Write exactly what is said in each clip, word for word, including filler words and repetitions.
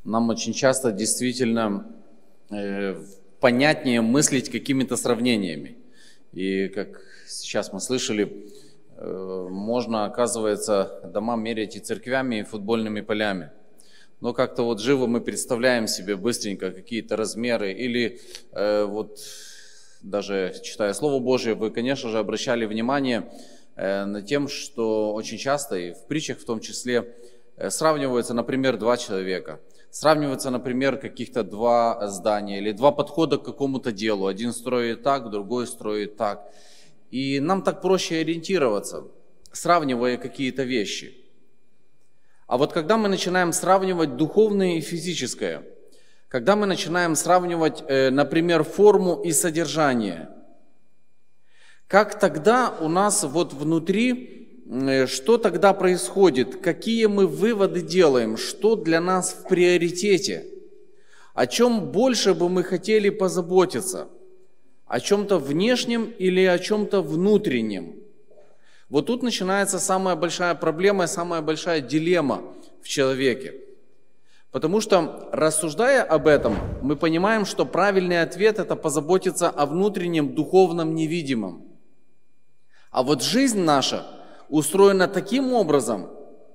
нам очень часто действительно э, понятнее мыслить какими-то сравнениями. И как сейчас мы слышали, э, можно, оказывается, дома мерять и церквями, и футбольными полями. Но как-то вот живо мы представляем себе быстренько какие-то размеры. Или э, вот даже читая Слово Божие, вы, конечно же, обращали внимание э, на тем, что очень часто, и в притчах в том числе, э, сравниваются, например, два человека. Сравниваются, например, каких-то два здания или два подхода к какому-то делу. Один строит так, другой строит так. И нам так проще ориентироваться, сравнивая какие-то вещи. А вот когда мы начинаем сравнивать духовное и физическое, когда мы начинаем сравнивать, например, форму и содержание, как тогда у нас вот внутри, что тогда происходит, какие мы выводы делаем, что для нас в приоритете, о чем больше бы мы хотели позаботиться, о чем-то внешнем или о чем-то внутреннем. Вот тут начинается самая большая проблема, самая большая дилемма в человеке. Потому что, рассуждая об этом, мы понимаем, что правильный ответ – это позаботиться о внутреннем, духовном, невидимом. А вот жизнь наша устроена таким образом,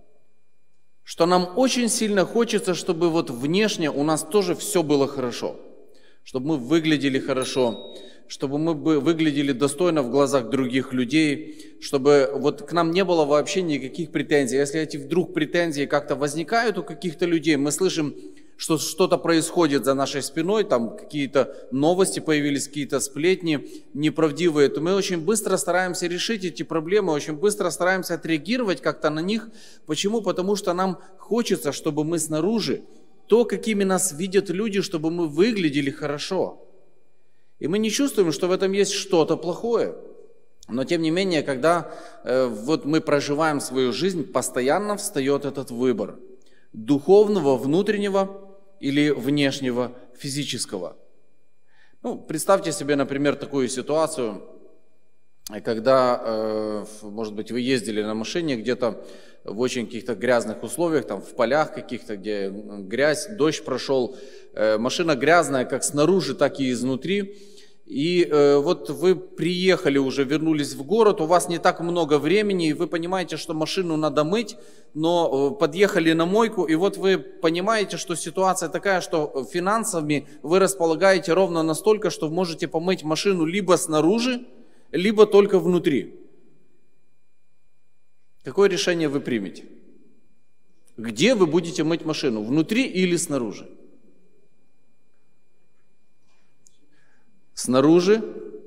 что нам очень сильно хочется, чтобы вот внешне у нас тоже все было хорошо. Чтобы мы выглядели хорошо, чтобы мы выглядели достойно в глазах других людей, чтобы вот к нам не было вообще никаких претензий. Если эти вдруг претензии как-то возникают у каких-то людей, мы слышим, что что-то происходит за нашей спиной, там какие-то новости появились, какие-то сплетни неправдивые, то мы очень быстро стараемся решить эти проблемы, очень быстро стараемся отреагировать как-то на них. Почему? Потому что нам хочется, чтобы мы снаружи, то, какими нас видят люди, чтобы мы выглядели хорошо. И мы не чувствуем, что в этом есть что-то плохое. Но тем не менее, когда э, вот мы проживаем свою жизнь, постоянно встает этот выбор. Духовного, внутреннего или внешнего, физического. Ну, представьте себе, например, такую ситуацию, когда, э, может быть, вы ездили на машине где-то в очень каких-то грязных условиях, там в полях каких-то, где грязь, дождь прошел, э, машина грязная как снаружи, так и изнутри. И э, вот вы приехали уже, вернулись в город, у вас не так много времени, и вы понимаете, что машину надо мыть, но э, подъехали на мойку, и вот вы понимаете, что ситуация такая, что финансами вы располагаете ровно настолько, что можете помыть машину либо снаружи, либо только внутри. Какое решение вы примете? Где вы будете мыть машину? Внутри или снаружи? Снаружи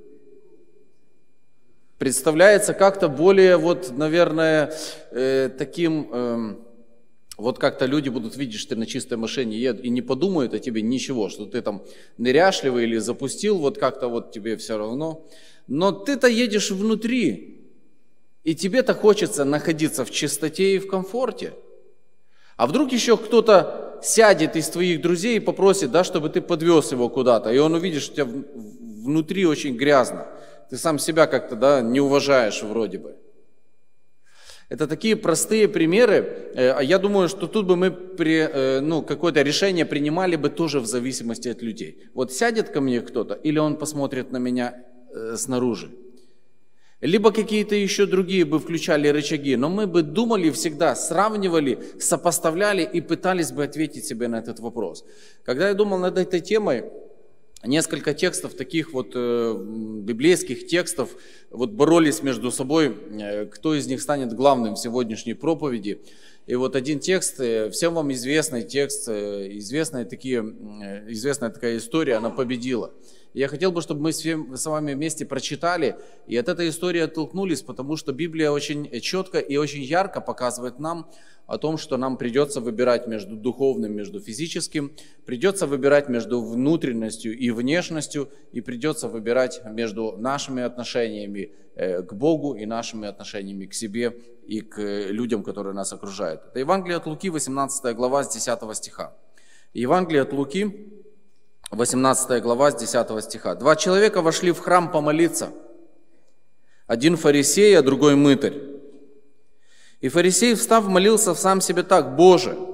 представляется как-то более, вот, наверное, э, таким, э, вот как-то люди будут видеть, что ты на чистой машине едут и не подумают о тебе ничего, что ты там неряшливый или запустил, вот как-то вот тебе все равно. Но ты-то едешь внутри, и тебе-то хочется находиться в чистоте и в комфорте. А вдруг еще кто-то сядет из твоих друзей и попросит, да, чтобы ты подвез его куда-то, и он увидит, что у тебя внутри очень грязно. Ты сам себя как-то, да, не уважаешь вроде бы. Это такие простые примеры. Я думаю, что тут бы мы при, ну, какое-то решение принимали бы тоже в зависимости от людей. Вот сядет ко мне кто-то, или он посмотрит на меня э, снаружи. Либо какие-то еще другие бы включали рычаги, но мы бы думали всегда, сравнивали, сопоставляли и пытались бы ответить себе на этот вопрос. Когда я думал над этой темой, несколько текстов, таких вот э, библейских текстов, вот боролись между собой, э, кто из них станет главным в сегодняшней проповеди. И вот один текст, э, всем вам известный текст, э, известная, такие, э, известная такая история, она победила. Я хотел бы, чтобы мы с вами вместе прочитали и от этой истории оттолкнулись, потому что Библия очень четко и очень ярко показывает нам о том, что нам придется выбирать между духовным, между физическим, придется выбирать между внутренностью и внешностью, и придется выбирать между нашими отношениями к Богу и нашими отношениями к себе и к людям, которые нас окружают. Это Евангелие от Луки, восемнадцатая глава, с десятого стиха. Евангелие от Луки, восемнадцатая глава, с десятого стиха. «Два человека вошли в храм помолиться, один фарисей, а другой мытарь. И фарисей, встав, молился сам себе так: Боже,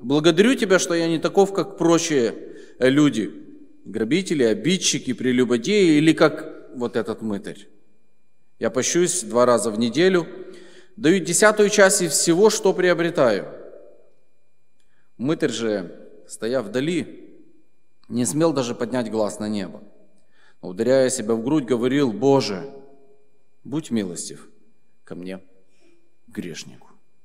Благодарю Тебя, что я не таков, как прочие люди, грабители, обидчики, прелюбодеи или как вот этот мытарь. Я пощусь два раза в неделю, даю десятую часть из всего, что приобретаю. Мытарь же, стоя вдали, не смел даже поднять глаз на небо. Но, ударяя себя в грудь, говорил: «Боже, будь милостив ко мне, грешнику».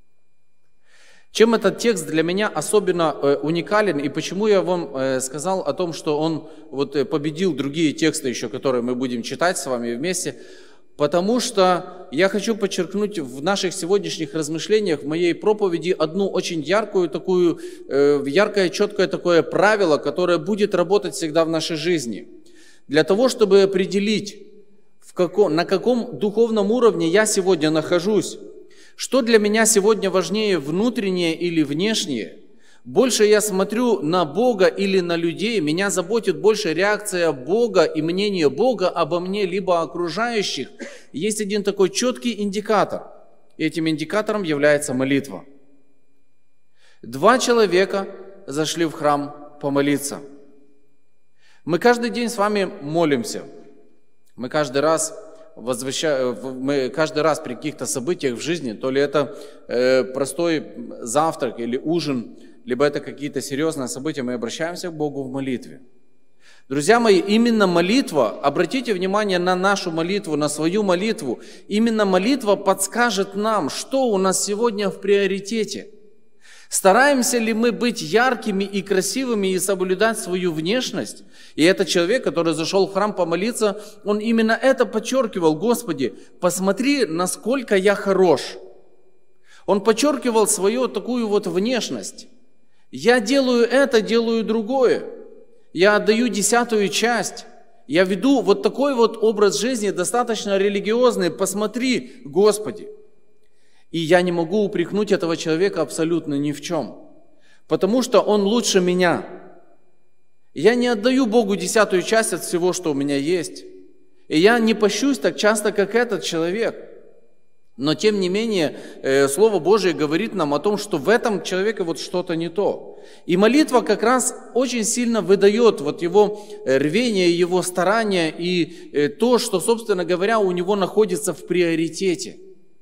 Чем этот текст для меня особенно э, уникален, и почему я вам э, сказал о том, что он вот, э, победил другие тексты еще, которые мы будем читать с вами вместе? Потому что я хочу подчеркнуть в наших сегодняшних размышлениях, в моей проповеди, одну очень яркую, такую, э, яркое, четкое такое правило, которое будет работать всегда в нашей жизни. Для того, чтобы определить, в каком, на каком духовном уровне я сегодня нахожусь, что для меня сегодня важнее, внутреннее или внешнее? Больше я смотрю на Бога или на людей, меня заботит больше реакция Бога и мнение Бога обо мне, либо окружающих. Есть один такой четкий индикатор. И этим индикатором является молитва. Два человека зашли в храм помолиться. Мы каждый день с вами молимся. Мы каждый раз... Возвращаю, мы каждый раз при каких-то событиях в жизни, то ли это э, простой завтрак или ужин, либо это какие-то серьезные события, мы обращаемся к Богу в молитве. Друзья мои, именно молитва, обратите внимание на нашу молитву, на свою молитву, именно молитва подскажет нам, что у нас сегодня в приоритете. Стараемся ли мы быть яркими и красивыми и соблюдать свою внешность? И этот человек, который зашел в храм помолиться, он именно это подчеркивал: Господи, посмотри, насколько я хорош. Он подчеркивал свою такую вот внешность. Я делаю это, делаю другое. Я отдаю десятую часть. Я веду вот такой вот образ жизни, достаточно религиозный. Посмотри, Господи. И я не могу упрекнуть этого человека абсолютно ни в чем, потому что он лучше меня. Я не отдаю Богу десятую часть от всего, что у меня есть. И я не пощусь так часто, как этот человек. Но тем не менее, Слово Божие говорит нам о том, что в этом человеке вот что-то не то. И молитва как раз очень сильно выдает вот его рвение, его старание и то, что, собственно говоря, у него находится в приоритете.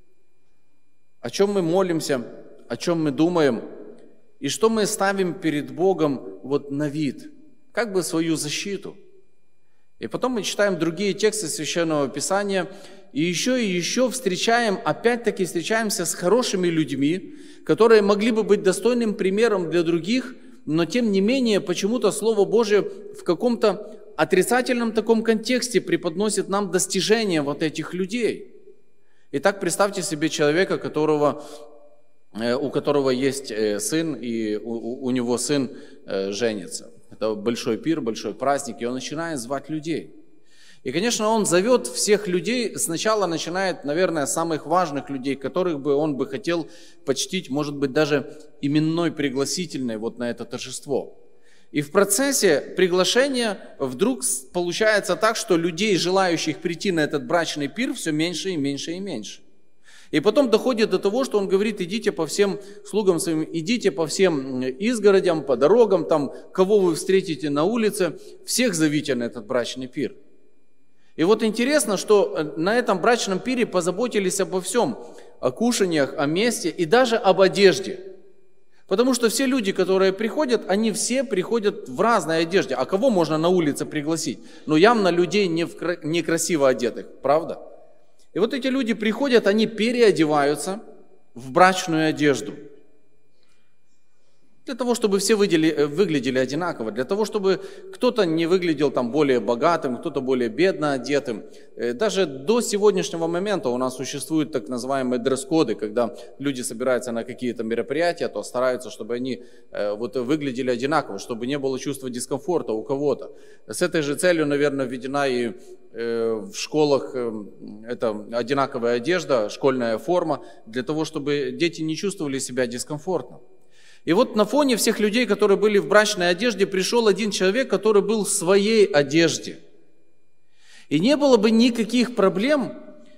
О чем мы молимся, о чем мы думаем, и что мы ставим перед Богом вот на вид, как бы свою защиту. И потом мы читаем другие тексты Священного Писания, и еще и еще встречаем, опять-таки встречаемся с хорошими людьми, которые могли бы быть достойным примером для других, но тем не менее почему-то Слово Божие в каком-то отрицательном таком контексте преподносит нам достижения вот этих людей. Итак, представьте себе человека, которого, у которого есть сын, и у, у него сын женится. Это большой пир, большой праздник, и он начинает звать людей. И, конечно, он зовет всех людей, сначала начинает, наверное, с самых важных людей, которых бы он бы хотел почтить, может быть, даже именной пригласительной вот на это торжество. И в процессе приглашения вдруг получается так, что людей, желающих прийти на этот брачный пир, все меньше и меньше и меньше. И потом доходит до того, что он говорит: идите по всем слугам своим, идите по всем изгородям, по дорогам, там, кого вы встретите на улице, всех зовите на этот брачный пир. И вот интересно, что на этом брачном пире позаботились обо всем, о кушаниях, о месте и даже об одежде. Потому что все люди, которые приходят, они все приходят в разной одежде. А кого можно на улице пригласить? Ну, явно людей некрасиво одетых, правда? И вот эти люди приходят, они переодеваются в брачную одежду. Для того, чтобы все выглядели, выглядели одинаково, для того, чтобы кто-то не выглядел там более богатым, кто-то более бедно одетым. Даже до сегодняшнего момента у нас существуют так называемые дресс-коды, когда люди собираются на какие-то мероприятия, то стараются, чтобы они вот выглядели одинаково, чтобы не было чувства дискомфорта у кого-то. С этой же целью, наверное, введена и в школах это одинаковая одежда, школьная форма, для того, чтобы дети не чувствовали себя дискомфортно. И вот на фоне всех людей, которые были в брачной одежде, пришел один человек, который был в своей одежде. И не было бы никаких проблем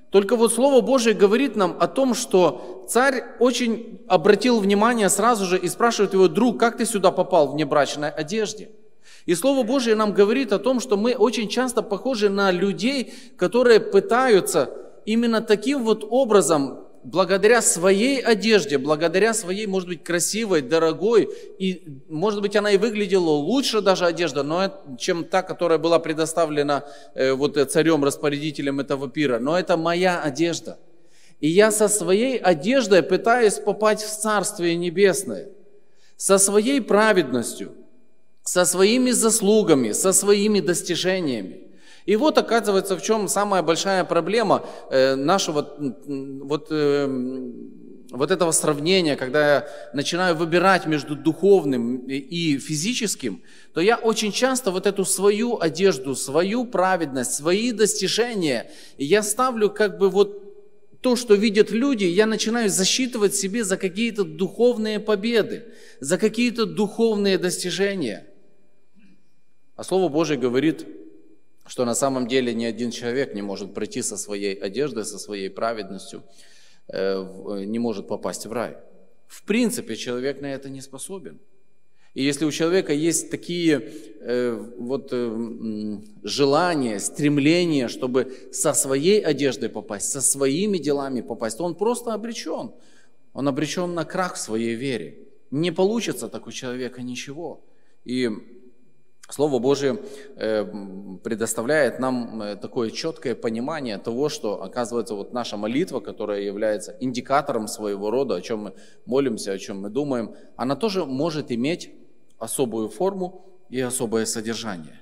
Только вот Слово Божие говорит нам о том, что царь очень обратил внимание сразу же и спрашивает его: друг, как ты сюда попал в небрачной одежде? И Слово Божие нам говорит о том, что мы очень часто похожи на людей, которые пытаются именно таким вот образом, благодаря своей одежде, благодаря своей, может быть, красивой, дорогой, и, может быть, она и выглядела лучше даже одежда, но, чем та, которая была предоставлена э, вот, царем-распорядителем этого пира, но это моя одежда. И я со своей одеждой пытаюсь попасть в Царствие Небесное, со своей праведностью, со своими заслугами, со своими достижениями. И вот оказывается, в чем самая большая проблема э, нашего вот, э, вот этого сравнения, когда я начинаю выбирать между духовным и физическим, то я очень часто вот эту свою одежду, свою праведность, свои достижения, я ставлю как бы вот то, что видят люди, я начинаю засчитывать себе за какие-то духовные победы, за какие-то духовные достижения. А Слово Божие говорит, что на самом деле ни один человек не может пройти со своей одеждой, со своей праведностью, не может попасть в рай. В принципе, человек на это не способен. И если у человека есть такие вот желания, стремления, чтобы со своей одеждой попасть, со своими делами попасть, то он просто обречен. Он обречен на крах в своей вере. Не получится так у человека ничего. И Слово Божие предоставляет нам такое четкое понимание того, что, оказывается, вот наша молитва, которая является индикатором своего рода, о чем мы молимся, о чем мы думаем, она тоже может иметь особую форму и особое содержание.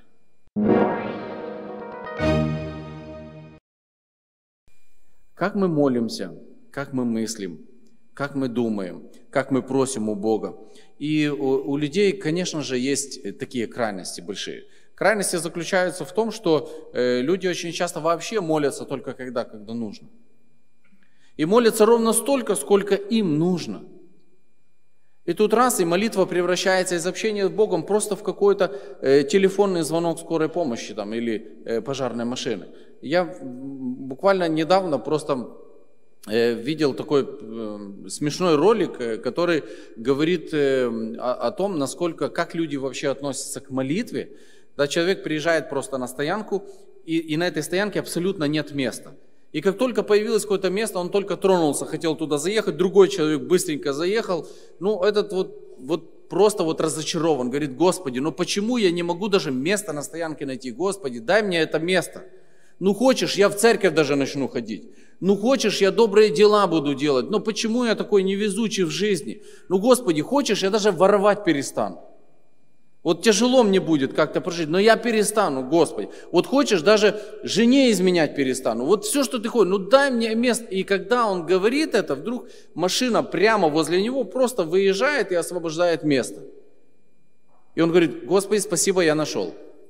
Как мы молимся, как мы мыслим, как мы думаем, как мы просим у Бога. И у, у людей, конечно же, есть такие крайности большие. Крайности заключаются в том, что э, люди очень часто вообще молятся только когда, когда нужно. И молятся ровно столько, сколько им нужно. И тут раз, и молитва превращается из общения с Богом просто в какой-то э, телефонный звонок скорой помощи там, или э, пожарной машины. Я буквально недавно просто видел такой смешной ролик, который говорит о, о том, насколько, как люди вообще относятся к молитве. Когда человек приезжает просто на стоянку, и, и на этой стоянке абсолютно нет места. И как только появилось какое-то место, он только тронулся, хотел туда заехать, другой человек быстренько заехал. Ну, этот вот, вот просто вот разочарован, говорит: Господи, ну почему я не могу даже место на стоянке найти? Господи, дай мне это место. Ну хочешь, я в церковь даже начну ходить. Ну хочешь, я добрые дела буду делать. Но почему я такой невезучий в жизни? Ну Господи, хочешь, я даже воровать перестану. Вот тяжело мне будет как-то прожить, но я перестану, Господи. Вот хочешь, даже жене изменять перестану. Вот все, что ты хочешь, ну дай мне место. И когда он говорит это, вдруг машина прямо возле него просто выезжает и освобождает место. И он говорит: Господи, спасибо, я нашел.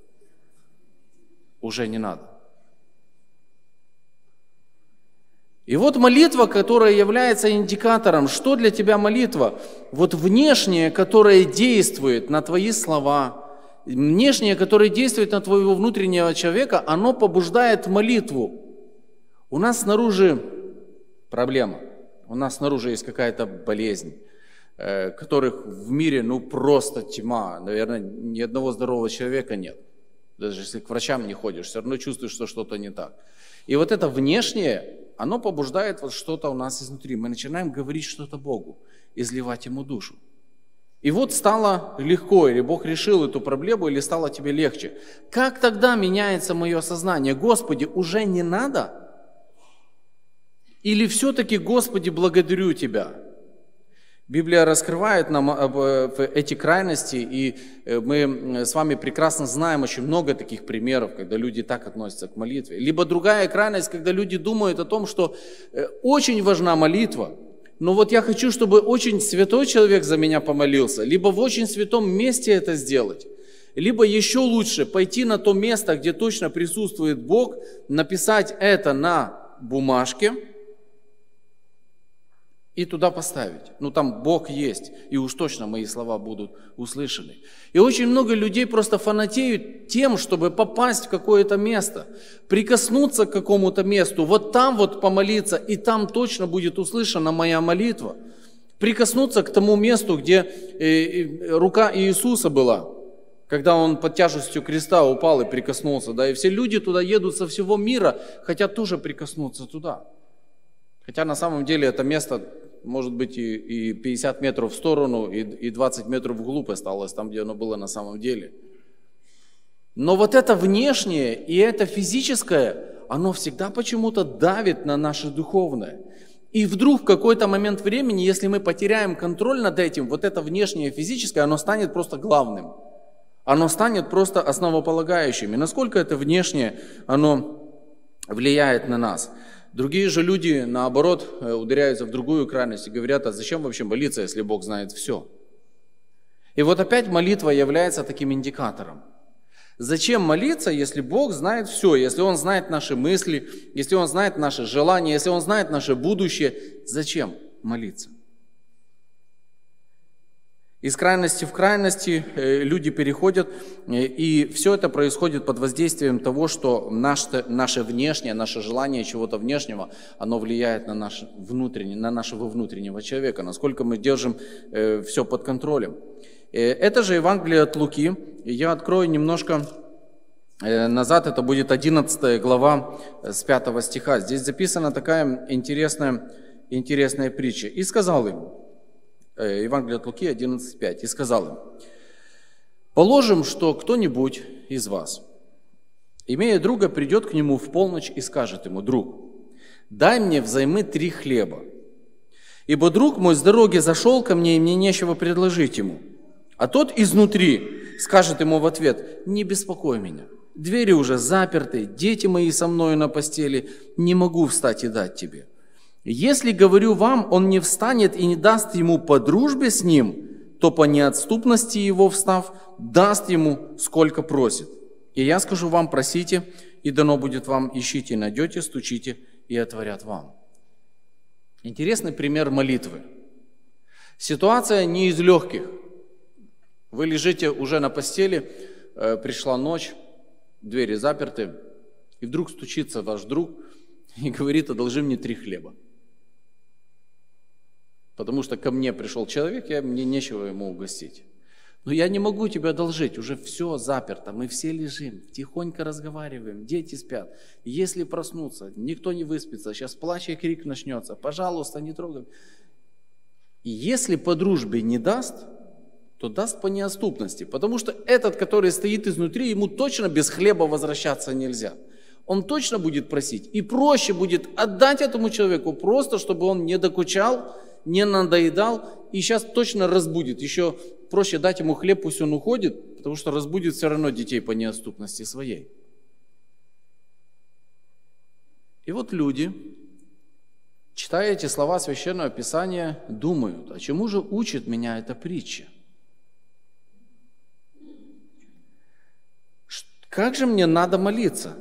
Уже не надо. И вот молитва, которая является индикатором, что для тебя молитва? Вот внешнее, которое действует на твои слова, внешнее, которое действует на твоего внутреннего человека, оно побуждает молитву. У нас снаружи проблема, у нас снаружи есть какая-то болезнь, которых в мире ну просто тьма. Наверное, ни одного здорового человека нет. Даже если к врачам не ходишь, все равно чувствуешь, что что-то не так. И вот это внешнее, оно побуждает вот что-то у нас изнутри. Мы начинаем говорить что-то Богу, изливать Ему душу. И вот стало легко, или Бог решил эту проблему, или стало тебе легче. Как тогда меняется мое сознание? Господи, уже не надо? Или все-таки, Господи, благодарю Тебя? Библия раскрывает нам эти крайности, и мы с вами прекрасно знаем очень много таких примеров, когда люди так относятся к молитве. Либо другая крайность, когда люди думают о том, что очень важна молитва, но вот я хочу, чтобы очень святой человек за меня помолился, либо в очень святом месте это сделать, либо еще лучше пойти на то место, где точно присутствует Бог, написать это на бумажке, и туда поставить. Ну там Бог есть, и уж точно мои слова будут услышаны. И очень много людей просто фанатеют тем, чтобы попасть в какое-то место, прикоснуться к какому-то месту, вот там вот помолиться, и там точно будет услышана моя молитва. Прикоснуться к тому месту, где рука Иисуса была, когда Он под тяжестью креста упал и прикоснулся. Да, и все люди туда едут со всего мира, хотят тоже прикоснуться туда. Хотя на самом деле это место может быть и, и пятьдесят метров в сторону, и, и двадцать метров вглубь осталось, там, где оно было на самом деле. Но вот это внешнее и это физическое, оно всегда почему-то давит на наше духовное. И вдруг в какой-то момент времени, если мы потеряем контроль над этим, вот это внешнее физическое, оно станет просто главным. Оно станет просто основополагающим. И насколько это внешнее, оно влияет на нас. Другие же люди, наоборот, ударяются в другую крайность и говорят, а зачем вообще молиться, если Бог знает все? И вот опять молитва является таким индикатором. Зачем молиться, если Бог знает все, если Он знает наши мысли, если Он знает наши желания, если Он знает наше будущее? Зачем молиться? Из крайности в крайности люди переходят, и все это происходит под воздействием того, что наше, наше внешнее, наше желание чего-то внешнего, оно влияет на, наш внутренний, на нашего внутреннего человека, насколько мы держим все под контролем. Это же Евангелие от Луки. Я открою немножко назад, это будет одиннадцатая глава с пятого стиха. Здесь записана такая интересная, интересная притча. «И сказал им», Евангелие от Луки одиннадцать пять, «И сказал им, положим, что кто-нибудь из вас, имея друга, придет к нему в полночь и скажет ему, друг, дай мне взаймы три хлеба, ибо друг мой с дороги зашел ко мне, и мне нечего предложить ему. А тот изнутри скажет ему в ответ, не беспокой меня, двери уже заперты, дети мои со мною на постели, не могу встать и дать тебе. Если, говорю вам, он не встанет и не даст ему по дружбе с ним, то по неотступности его встав, даст ему, сколько просит. И я скажу вам, просите, и дано будет вам, ищите, найдете, стучите, и отворят вам». Интересный пример молитвы. Ситуация не из легких. Вы лежите уже на постели, пришла ночь, двери заперты, и вдруг стучится ваш друг и говорит, одолжи мне три хлеба. Потому что ко мне пришел человек, я, мне нечего ему угостить. Но я не могу тебе одолжить, уже все заперто, мы все лежим, тихонько разговариваем, дети спят. Если проснутся, никто не выспится, сейчас плач и крик начнется, пожалуйста, не трогай. И если по дружбе не даст, то даст по неотступности, потому что этот, который стоит изнутри, ему точно без хлеба возвращаться нельзя. Он точно будет просить, и проще будет отдать этому человеку, просто чтобы он не докучал, не надоедал, и сейчас точно разбудит. Еще проще дать ему хлеб, пусть он уходит, потому что разбудит все равно детей по неотступности своей. И вот люди, читая эти слова Священного Писания, думают, а чему же учит меня эта притча? Как же мне надо молиться?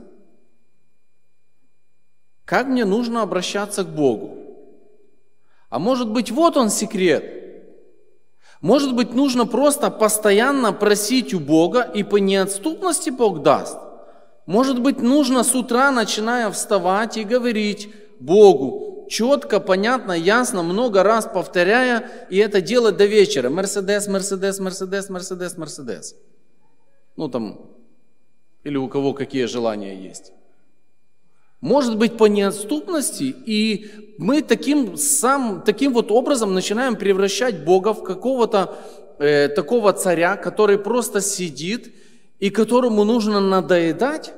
Как мне нужно обращаться к Богу? А может быть, вот он секрет. Может быть, нужно просто постоянно просить у Бога, и по неотступности Бог даст. Может быть, нужно с утра, начиная вставать и говорить Богу, четко, понятно, ясно, много раз повторяя, и это делать до вечера. Мерседес, Мерседес, Мерседес, Мерседес, Мерседес. Ну там, или у кого какие желания есть. Может быть, по неотступности, и мы таким, сам, таким вот образом начинаем превращать Бога в какого-то э, такого царя, который просто сидит и которому нужно надоедать.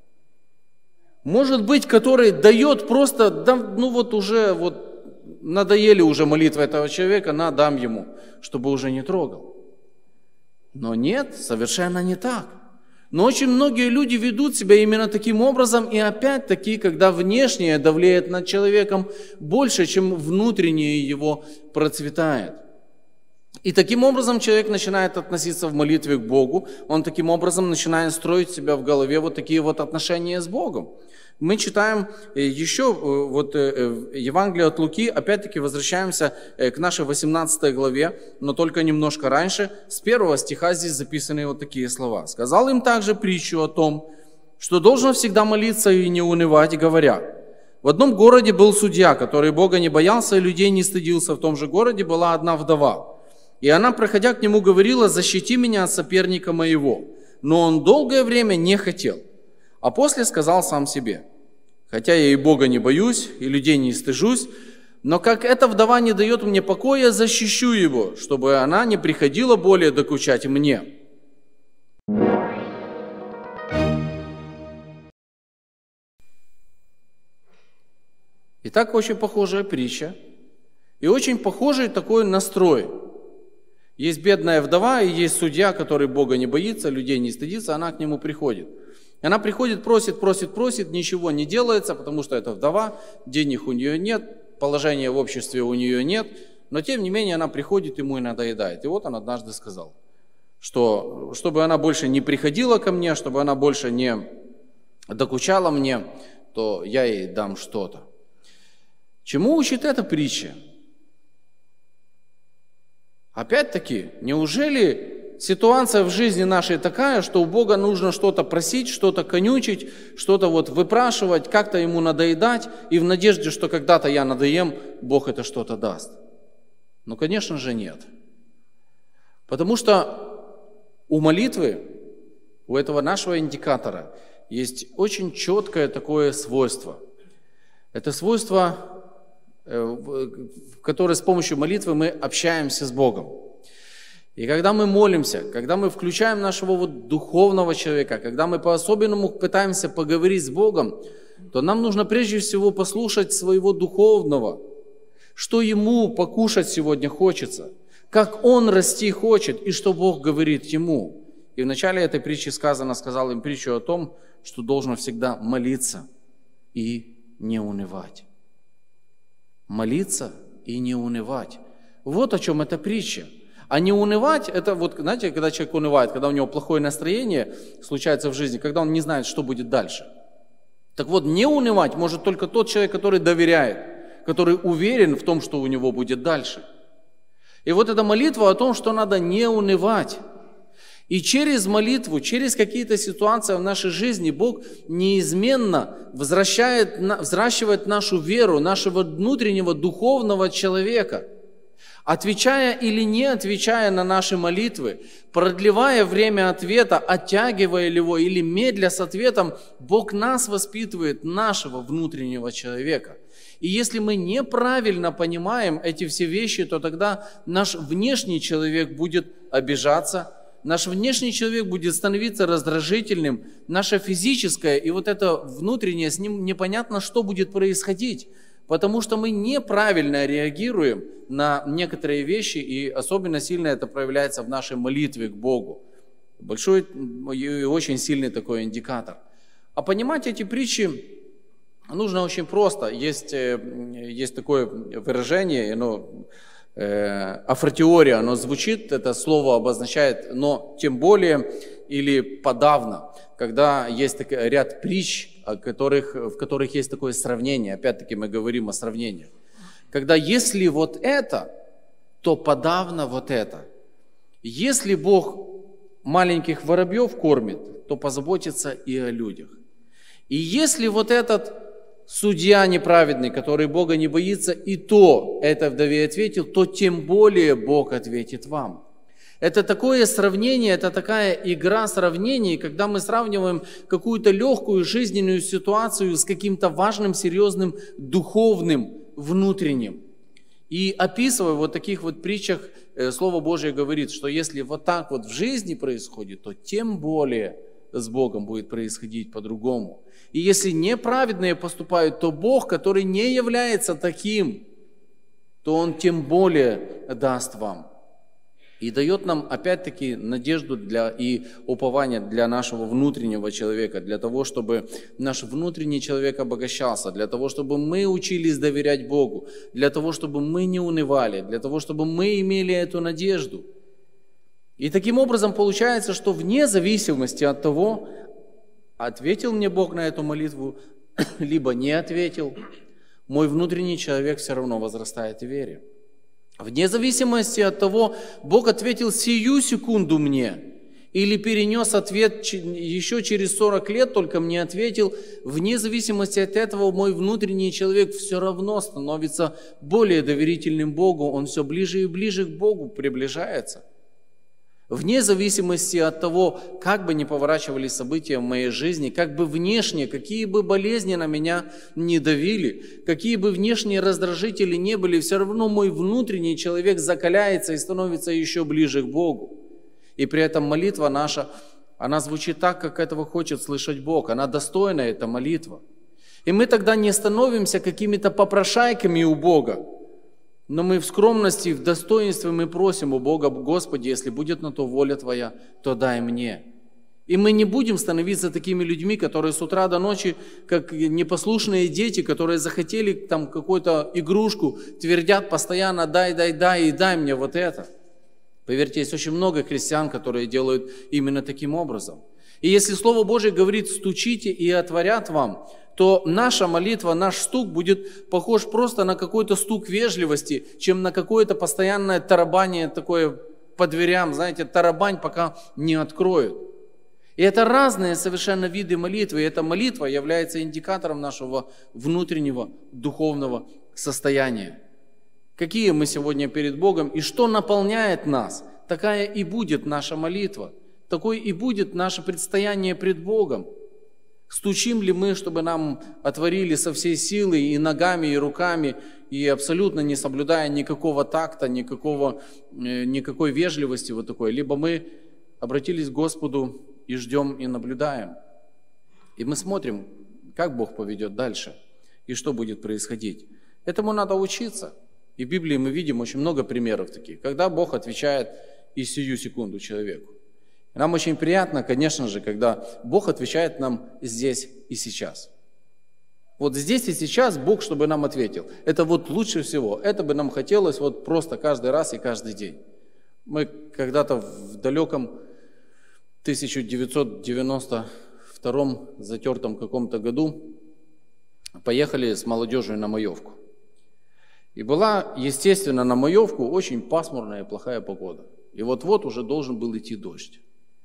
Может быть, который дает просто, да, ну вот уже вот надоели уже молитвы этого человека, на, дам ему, чтобы уже не трогал. Но нет, совершенно не так. Но очень многие люди ведут себя именно таким образом, и опять-таки, когда внешнее давлеет над человеком больше, чем внутреннее его процветает. И таким образом человек начинает относиться в молитве к Богу, он таким образом начинает строить себя в голове вот такие вот отношения с Богом. Мы читаем еще вот Евангелие от Луки, опять-таки возвращаемся к нашей восемнадцатой главе, но только немножко раньше. С первого стиха здесь записаны вот такие слова. «Сказал им также притчу о том, что должен всегда молиться и не унывать, говоря: в одном городе был судья, который Бога не боялся и людей не стыдился. В том же городе была одна вдова. И она, проходя к нему, говорила: защити меня от соперника моего. Но он долгое время не хотел. А после сказал сам себе: хотя я и Бога не боюсь, и людей не стыжусь, но как эта вдова не дает мне покоя, защищу его, чтобы она не приходила более докучать мне». Итак, очень похожая притча и очень похожий такой настрой. Есть бедная вдова и есть судья, который Бога не боится, людей не стыдится, она к нему приходит. Она приходит, просит, просит, просит, ничего не делается, потому что это вдова, денег у нее нет, положения в обществе у нее нет, но тем не менее она приходит, ему и надоедает. И вот он однажды сказал, что чтобы она больше не приходила ко мне, чтобы она больше не докучала мне, то я ей дам что-то. Чему учит эта притча? Опять-таки, неужели ситуация в жизни нашей такая, что у Бога нужно что-то просить, что-то конючить, что-то вот выпрашивать, как-то ему надоедать, и в надежде, что когда-то я надоем, Бог это что-то даст? Ну, конечно же, нет. Потому что у молитвы, у этого нашего индикатора есть очень четкое такое свойство. Это свойство, в которой с помощью молитвы мы общаемся с Богом. И когда мы молимся, когда мы включаем нашего вот духовного человека, когда мы по-особенному пытаемся поговорить с Богом, то нам нужно прежде всего послушать своего духовного, что ему покушать сегодня хочется, как он расти хочет и что Бог говорит ему. И в начале этой притчи сказано, сказал им притчу о том, что должен всегда молиться и не унывать. Молиться и не унывать. Вот о чем эта притча. А не унывать, это вот, знаете, когда человек унывает, когда у него плохое настроение случается в жизни, когда он не знает, что будет дальше. Так вот, не унывать может только тот человек, который доверяет, который уверен в том, что у него будет дальше. И вот эта молитва о том, что надо не унывать. И через молитву, через какие-то ситуации в нашей жизни Бог неизменно возвращает, взращивает нашу веру, нашего внутреннего духовного человека. Отвечая или не отвечая на наши молитвы, продлевая время ответа, оттягивая его или медля с ответом, Бог нас воспитывает, нашего внутреннего человека. И если мы неправильно понимаем эти все вещи, то тогда наш внешний человек будет обижаться, наш внешний человек будет становиться раздражительным, наше физическое и вот это внутреннее, с ним непонятно, что будет происходить, потому что мы неправильно реагируем на некоторые вещи, и особенно сильно это проявляется в нашей молитве к Богу. Большой и очень сильный такой индикатор. А понимать эти притчи нужно очень просто. Есть, есть такое выражение, оно афортиория, оно звучит, это слово обозначает, но тем более или подавно, когда есть такой ряд притч, о которых, в которых есть такое сравнение, опять-таки мы говорим о сравнениях. Когда если вот это, то подавно вот это. Если Бог маленьких воробьев кормит, то позаботится и о людях. И если вот этот судья неправедный, который Бога не боится, и то этой вдове ответил, то тем более Бог ответит вам. Это такое сравнение, это такая игра сравнений, когда мы сравниваем какую-то легкую жизненную ситуацию с каким-то важным, серьезным, духовным, внутренним. И описывая вот таких вот притчах, Слово Божье говорит, что если вот так вот в жизни происходит, то тем более с Богом будет происходить по-другому. И если неправедные поступают, то Бог, который не является таким, то Он тем более даст вам. И дает нам опять-таки надежду для, и упование для нашего внутреннего человека, для того, чтобы наш внутренний человек обогащался, для того, чтобы мы учились доверять Богу, для того, чтобы мы не унывали, для того, чтобы мы имели эту надежду. И таким образом получается, что вне зависимости от того, ответил мне Бог на эту молитву, либо не ответил, мой внутренний человек все равно возрастает в вере. Вне зависимости от того, Бог ответил сию секунду мне, или перенес ответ еще через сорок лет, только мне ответил, вне зависимости от этого мой внутренний человек все равно становится более доверительным Богу, он все ближе и ближе к Богу приближается. Вне зависимости от того, как бы ни поворачивались события в моей жизни, как бы внешне, какие бы болезни на меня не давили, какие бы внешние раздражители не были, все равно мой внутренний человек закаляется и становится еще ближе к Богу. И при этом молитва наша, она звучит так, как этого хочет слышать Бог, она достойна, эта молитва. И мы тогда не становимся какими-то попрошайками у Бога, но мы в скромности, в достоинстве мы просим у Бога: Господи, если будет на то воля Твоя, то дай мне. И мы не будем становиться такими людьми, которые с утра до ночи, как непослушные дети, которые захотели там какую-то игрушку, твердят постоянно: дай, дай, дай, и дай мне вот это. Поверьте, есть очень много христиан, которые делают именно таким образом. И если Слово Божие говорит: стучите и отворят вам, то наша молитва, наш стук будет похож просто на какой-то стук вежливости, чем на какое-то постоянное тарабанье такое по дверям, знаете, тарабань, пока не откроют. И это разные совершенно виды молитвы, и эта молитва является индикатором нашего внутреннего духовного состояния. Какие мы сегодня перед Богом и что наполняет нас, такая и будет наша молитва, такой и будет наше предстояние пред Богом. Стучим ли мы, чтобы нам отворили со всей силы и ногами, и руками, и абсолютно не соблюдая никакого такта, никакого, никакой вежливости вот такой. Либо мы обратились к Господу и ждем, и наблюдаем. И мы смотрим, как Бог поведет дальше, и что будет происходить. Этому надо учиться. И в Библии мы видим очень много примеров таких, когда Бог отвечает и сию секунду человеку. Нам очень приятно, конечно же, когда Бог отвечает нам здесь и сейчас. Вот здесь и сейчас Бог, чтобы нам ответил. Это вот лучше всего. Это бы нам хотелось вот просто каждый раз и каждый день. Мы когда-то в далеком тысяча девятьсот девяносто втором затертом каком-то году поехали с молодежью на маевку. И была, естественно, на маевку очень пасмурная и плохая погода. И вот-вот уже должен был идти дождь.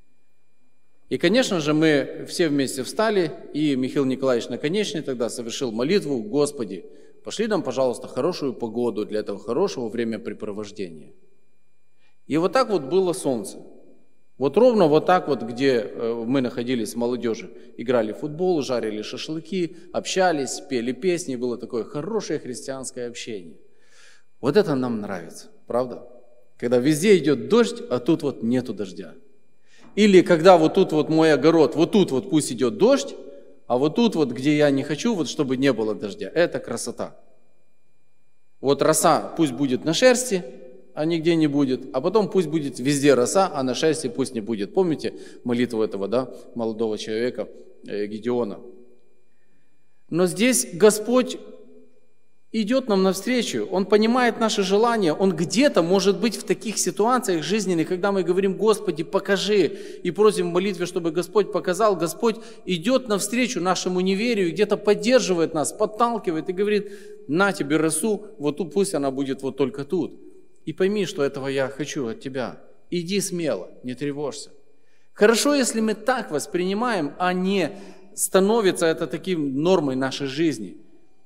И, конечно же, мы все вместе встали, и Михаил Николаевич Наконечный тогда совершил молитву: Господи, пошли нам, пожалуйста, хорошую погоду для этого хорошего времяпрепровождения. И вот так вот было солнце. Вот ровно вот так вот, где мы находились с молодежью, играли в футбол, жарили шашлыки, общались, пели песни, было такое хорошее христианское общение. Вот это нам нравится, правда? Когда везде идет дождь, а тут вот нету дождя. Или когда вот тут вот мой огород, вот тут вот пусть идет дождь, а вот тут вот, где я не хочу, вот чтобы не было дождя. Это красота. Вот роса пусть будет на шерсти, а нигде не будет, а потом пусть будет везде роса, а на шерсти пусть не будет. Помните молитву этого, да, молодого человека Гедеона? Но здесь Господь идет нам навстречу, Он понимает наши желания, Он где-то может быть в таких ситуациях жизненных, когда мы говорим: Господи, покажи, и просим в молитве, чтобы Господь показал. Господь идет навстречу нашему неверию, где-то поддерживает нас, подталкивает и говорит: на тебе росу, вот тут пусть она будет вот только тут. И пойми, что этого я хочу от тебя. Иди смело, не тревожься. Хорошо, если мы так воспринимаем, а не становится это таким нормой нашей жизни.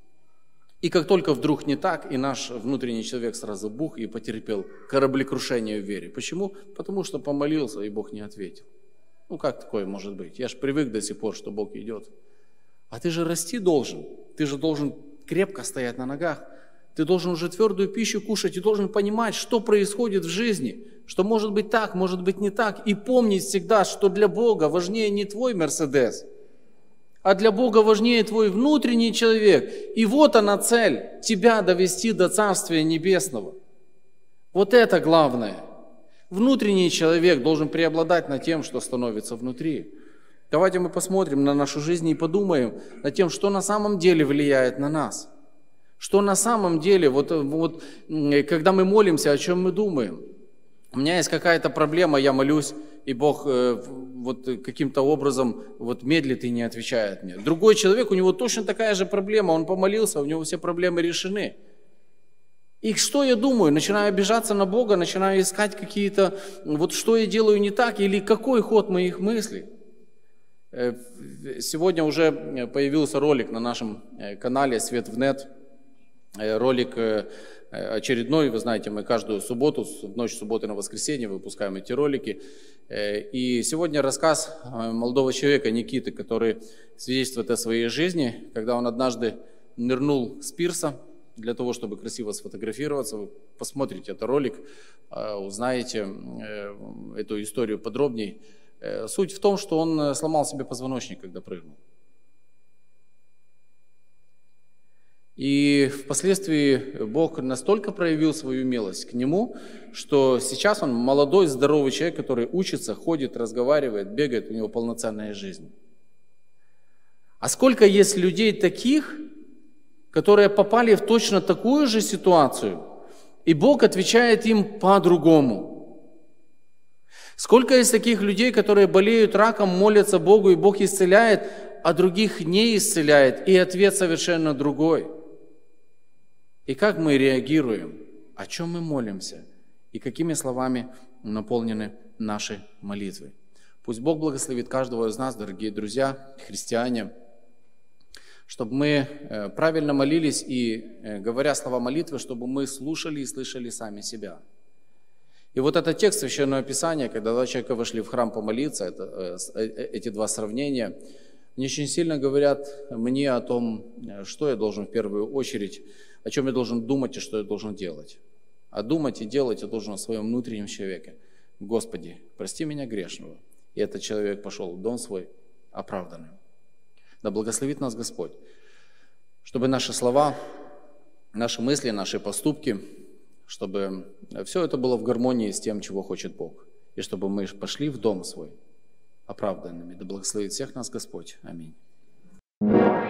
И как только вдруг не так, и наш внутренний человек сразу бух и потерпел кораблекрушение в вере. Почему? Потому что помолился, и Бог не ответил. Ну как такое может быть? Я же привык до сих пор, что Бог идет. А ты же расти должен. Ты же должен крепко стоять на ногах. Ты должен уже твердую пищу кушать и должен понимать, что происходит в жизни. Что может быть так, может быть не так. И помнить всегда, что для Бога важнее не твой Мерседес, а для Бога важнее твой внутренний человек. И вот она цель, тебя довести до Царствия Небесного. Вот это главное. Внутренний человек должен преобладать над тем, что становится внутри. Давайте мы посмотрим на нашу жизнь и подумаем над тем, что на самом деле влияет на нас. Что на самом деле, вот, вот когда мы молимся, о чем мы думаем. У меня есть какая-то проблема, я молюсь, и Бог э, вот каким-то образом вот медлит и не отвечает мне. Другой человек, у него точно такая же проблема, он помолился, у него все проблемы решены. И что я думаю? Начинаю обижаться на Бога, начинаю искать какие-то, вот что я делаю не так, или какой ход моих мыслей. Сегодня уже появился ролик на нашем канале «Свет в нет». Ролик очередной, вы знаете, мы каждую субботу, в ночь субботы на воскресенье выпускаем эти ролики. И сегодня рассказ молодого человека Никиты, который свидетельствует о своей жизни, когда он однажды нырнул с пирса для того, чтобы красиво сфотографироваться. Вы посмотрите этот ролик, узнаете эту историю подробней. Суть в том, что он сломал себе позвоночник, когда прыгнул. И впоследствии Бог настолько проявил свою милость к нему, что сейчас он молодой, здоровый человек, который учится, ходит, разговаривает, бегает, у него полноценная жизнь. А сколько есть людей таких, которые попали в точно такую же ситуацию, и Бог отвечает им по-другому. Сколько есть таких людей, которые болеют раком, молятся Богу, и Бог исцеляет, а других не исцеляет, и ответ совершенно другой. И как мы реагируем, о чем мы молимся, и какими словами наполнены наши молитвы. Пусть Бог благословит каждого из нас, дорогие друзья, христиане, чтобы мы правильно молились и, говоря слова молитвы, чтобы мы слушали и слышали сами себя. И вот этот текст Священного Писания, когда два человека вошли в храм помолиться, это, эти два сравнения, они очень сильно говорят мне о том, что я должен в первую очередь, о чем я должен думать и что я должен делать. А думать и делать я должен о своем внутреннем человеке. Господи, прости меня грешного. И этот человек пошел в дом свой оправданным. Да благословит нас Господь, чтобы наши слова, наши мысли, наши поступки, чтобы все это было в гармонии с тем, чего хочет Бог. И чтобы мы пошли в дом свой оправданными. Да благословит всех нас Господь. Аминь.